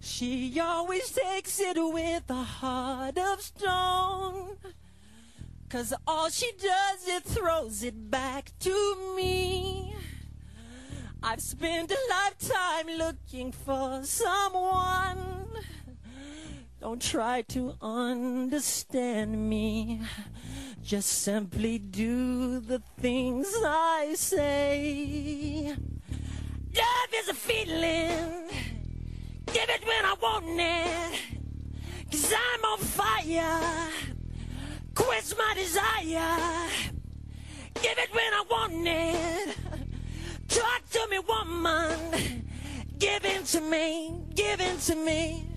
She always takes it with a heart of stone, 'cause all she does is throws it back to me. I've spent a lifetime looking for someone. Don't try to understand me. Just simply do the things I say. Love is a feeling. Give it when I want it. 'Cause I'm on fire. Quench my desire. Give it when I want it. Talk to me, woman. Give in to me. Give in to me.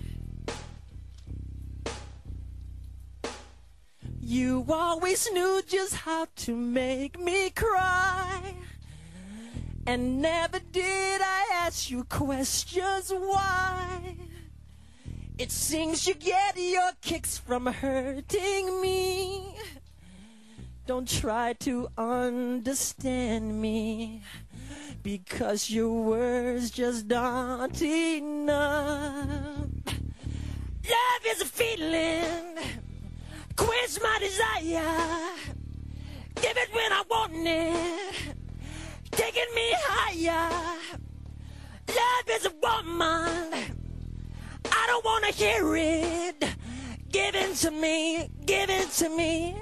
You always knew just how to make me cry, and never did I ask you questions why. It seems you get your kicks from hurting me. Don't try to understand me, because your words just aren't enough. Love is a feeling. Quench my desire. Give it when I want it. Taking me higher. Love is a woman. I don't want to hear it. Give in to me. Give in to me.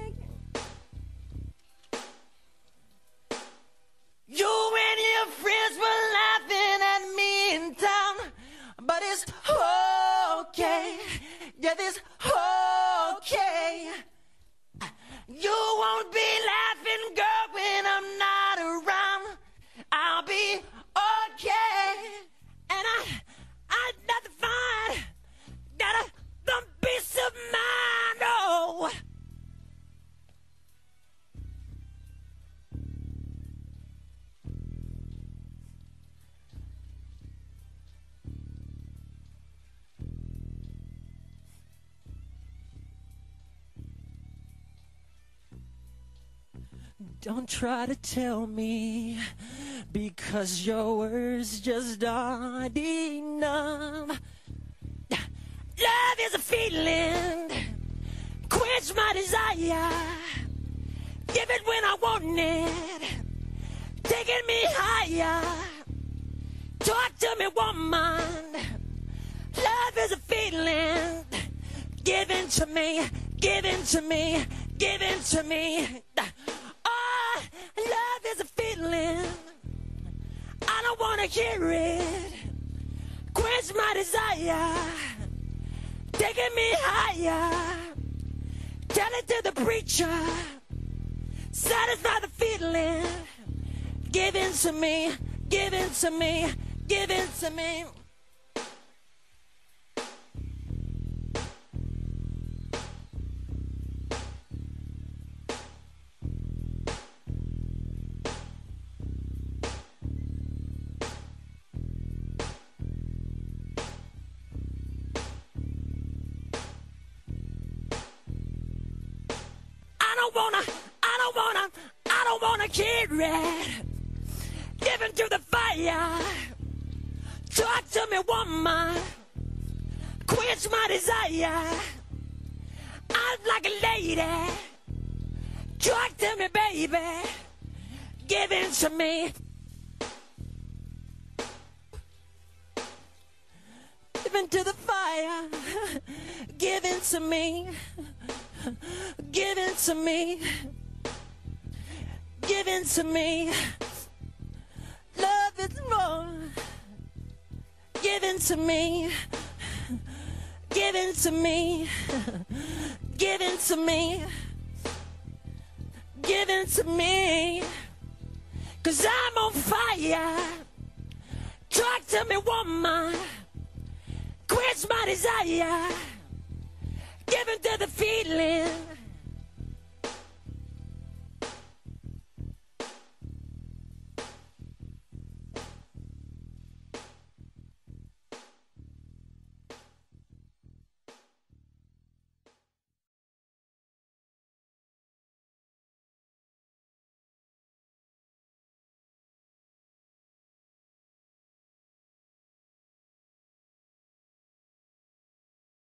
You and your friends were laughing at me in town, but it's okay. Yeah, it's okay. You won't be laughing, girl, when I'm not around. I'll be okay. And I got to find, got the peace of mind, oh. Don't try to tell me, because your words just aren't enough. Love is a feeling. Quench my desire. Give it when I want it. Taking me higher. Talk to me, woman. Love is a feeling. Give in to me. Give in to me. Give in to me. Love is a feeling. I don't want to hear it. Quench my desire. Taking me higher. Tell it to the preacher. Satisfy the feeling. Give in to me. Give in to me. Give in to me. I don't wanna get red. Give in to the fire. Talk to me, woman. Quench my desire. I'm like a lady. Talk to me, baby. Give in to me. Give in to the fire. Give in to me. Give in to me. Give in to me. Love is more. Give in to me. Give in to me. Give in to me. Give in to me. 'Cause I'm on fire. Talk to me, woman. Quench my desire. Give in to the feeling.